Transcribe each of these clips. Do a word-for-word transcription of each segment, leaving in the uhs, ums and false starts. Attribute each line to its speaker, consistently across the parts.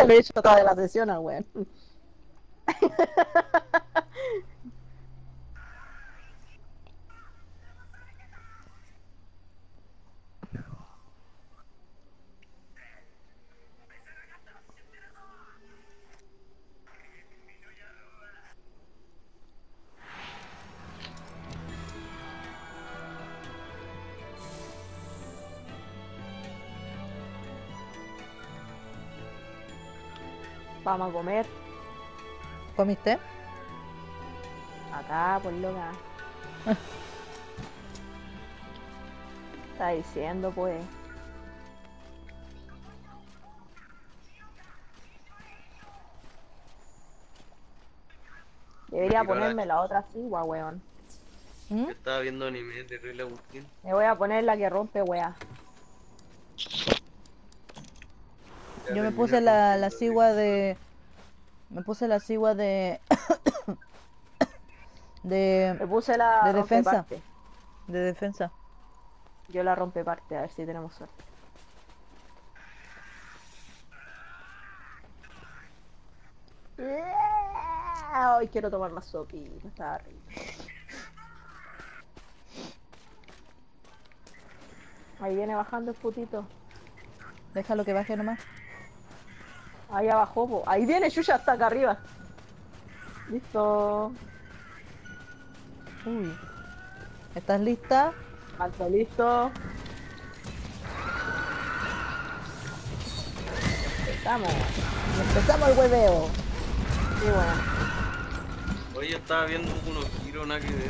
Speaker 1: Lo he hecho toda la sesión al weón. Vamos a comer.
Speaker 2: ¿Comiste?
Speaker 1: Acá, por loca. Está diciendo, pues. Debería
Speaker 3: Aquí para
Speaker 1: ponerme
Speaker 3: la-
Speaker 1: la otra cigua, weón.
Speaker 2: ¿Mm?
Speaker 3: Yo estaba viendo anime de Terrible Agustín.
Speaker 1: Me voy a poner la que rompe, weá.
Speaker 3: Ya
Speaker 2: Yo me
Speaker 3: terminé
Speaker 2: puse la,
Speaker 3: rompiendo
Speaker 2: la
Speaker 3: el-
Speaker 2: cigua de... Me puse la cigua de...
Speaker 1: Me
Speaker 2: de...
Speaker 1: puse la
Speaker 2: de defensa.
Speaker 1: rompeparte.
Speaker 2: De defensa.
Speaker 1: Yo la rompeparte, a ver si tenemos suerte. Hoy quiero tomar más sopita, está rico. Ahí viene bajando el putito.
Speaker 2: Déjalo que baje nomás.
Speaker 1: Ahí abajo, po. Ahí viene Yuya hasta acá arriba. Listo.
Speaker 2: Uy. ¿Estás lista?
Speaker 1: Alto, listo. Estamos.
Speaker 2: Y empezamos el hueveo.
Speaker 1: Sí, bueno.
Speaker 3: Oye, yo estaba viendo unos giros, nada que ver.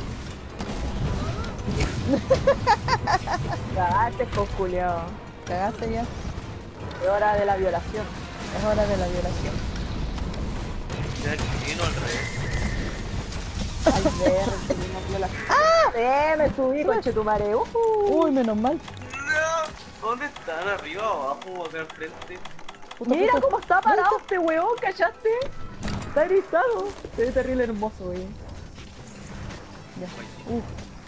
Speaker 1: Cagaste, pues, culiao.
Speaker 2: Cagaste ya.
Speaker 1: Es hora de la violación.
Speaker 2: Es hora de la violación.
Speaker 3: Ya el chino al revés.
Speaker 1: Al ver, tuvimos violación. ¡Ah! ¡Eh! Me subí, conchetumare. Uh
Speaker 2: Uy, menos mal.
Speaker 3: No, ¿dónde están? ¿Arriba o abajo o acá al frente?
Speaker 2: Puta,
Speaker 1: Mira
Speaker 2: puta.
Speaker 1: cómo está parado este weón, ¿cachaste? Está erizado. Se ve terrible hermoso, weón.
Speaker 2: Ya. Uf.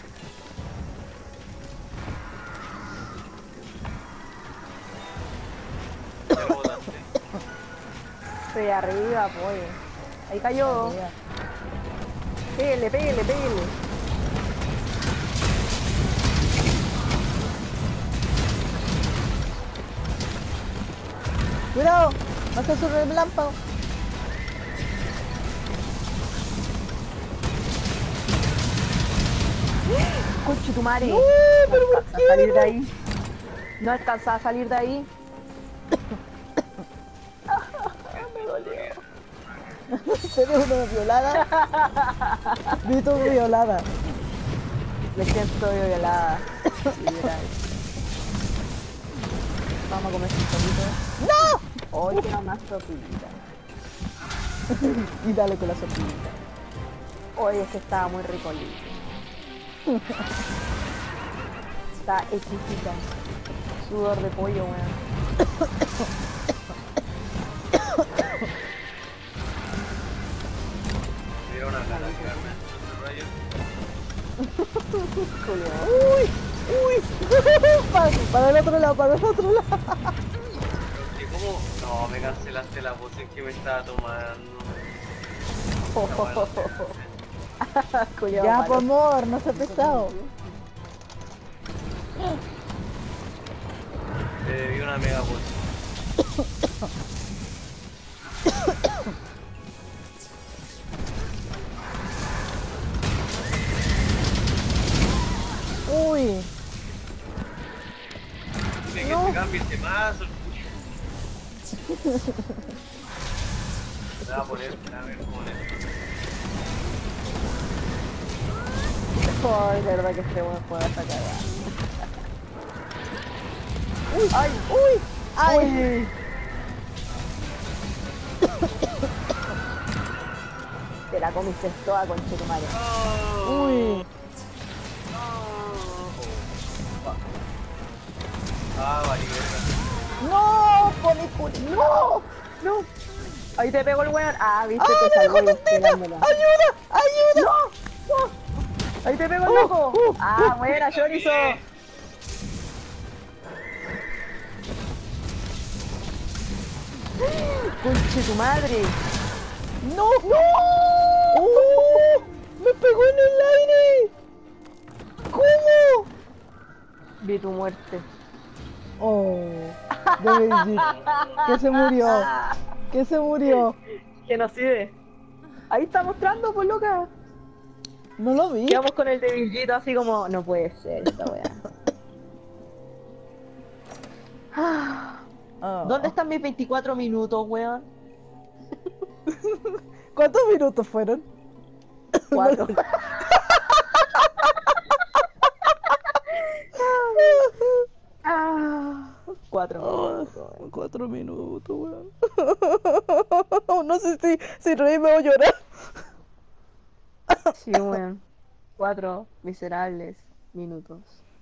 Speaker 3: Ya lo botaste.
Speaker 1: Estoy arriba, pues. Ahí cayó.
Speaker 2: Ya.
Speaker 1: Pégale, pégale, pégale.
Speaker 2: Cuidado. Va a ser su relámpago.
Speaker 1: Conchetumare.
Speaker 2: No, pero
Speaker 1: no
Speaker 2: ¿por
Speaker 1: alcanza
Speaker 2: qué?
Speaker 1: a salir de ahí. No alcanza a salir de ahí. Me dolió.
Speaker 2: Se ve una violada. Vi todo violada.
Speaker 1: Me siento violada. Literal.
Speaker 2: Vamos a comer un poquito. ¡No!
Speaker 1: Hoy quiero más sopita.
Speaker 2: Y dale con la sopita.
Speaker 1: Hoy es que estaba muy rico lindo. Está exquisita. Sudor de pollo, weón.
Speaker 3: Mira una gana de tirarme el rayo.
Speaker 1: Julio.
Speaker 2: ¡Uy! ¡Uy! para, para el otro lado, para el otro lado.
Speaker 3: ¿Y cómo? No, me cancelaste la poción que me estaba tomando.
Speaker 1: Julio,
Speaker 2: Ya,
Speaker 1: malo.
Speaker 2: por amor, no seas pesado.
Speaker 3: Te debí una mega poción.
Speaker 2: Uy.
Speaker 3: Dime que
Speaker 2: No.
Speaker 3: se cambie este mazo. Me voy a poner, a ver cómo le.
Speaker 1: Ay, de verdad que este weón juega esta cagada.
Speaker 2: Uy.
Speaker 1: Ay,
Speaker 2: Uy. Ay.
Speaker 1: uy. Te la comiste toda, conchetumare.
Speaker 2: Uy.
Speaker 3: Ah, vale, verga.
Speaker 2: No, pone curi. No.
Speaker 1: No. Ahí te pegó el weón. Ah, viste,
Speaker 2: ¡Ah,
Speaker 1: te
Speaker 2: me dejó
Speaker 1: salvó
Speaker 2: tantita!
Speaker 1: esperándola.
Speaker 2: ¡Ayuda! ¡Ayuda!
Speaker 1: No, no. Ahí te pegó el
Speaker 2: Uh,
Speaker 1: loco.
Speaker 2: uh,
Speaker 1: Ah, buena, Chorizo. Conche tu madre.
Speaker 2: ¡No! ¡No! ¡Oh! ¡Me pegó en el aire! ¿Cómo?
Speaker 1: Vi tu muerte.
Speaker 2: Oh, de Benji. Que se murió. Que se murió.
Speaker 1: Genocide. Ahí está mostrando, pues loca.
Speaker 2: No lo vi.
Speaker 1: Quedamos con el de Villito así como, no puede ser esta weá. Ah,
Speaker 2: Ah.
Speaker 1: ¿dónde están mis veinticuatro minutos, weón?
Speaker 2: ¿Cuántos minutos fueron?
Speaker 1: Cuatro. Ah, cuatro
Speaker 2: Oh,
Speaker 1: minutos.
Speaker 2: cuatro minutos, weón. No sé si, si reírme o llorar.
Speaker 1: Sí, weón. Cuatro miserables minutos.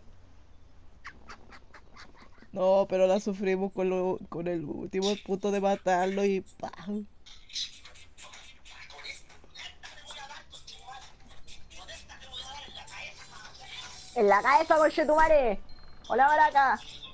Speaker 2: No, pero la sufrimos con, lo, con el último punto de matarlo y ¡pam!
Speaker 1: En la cabeza, conchetumare. Hola, Baraca.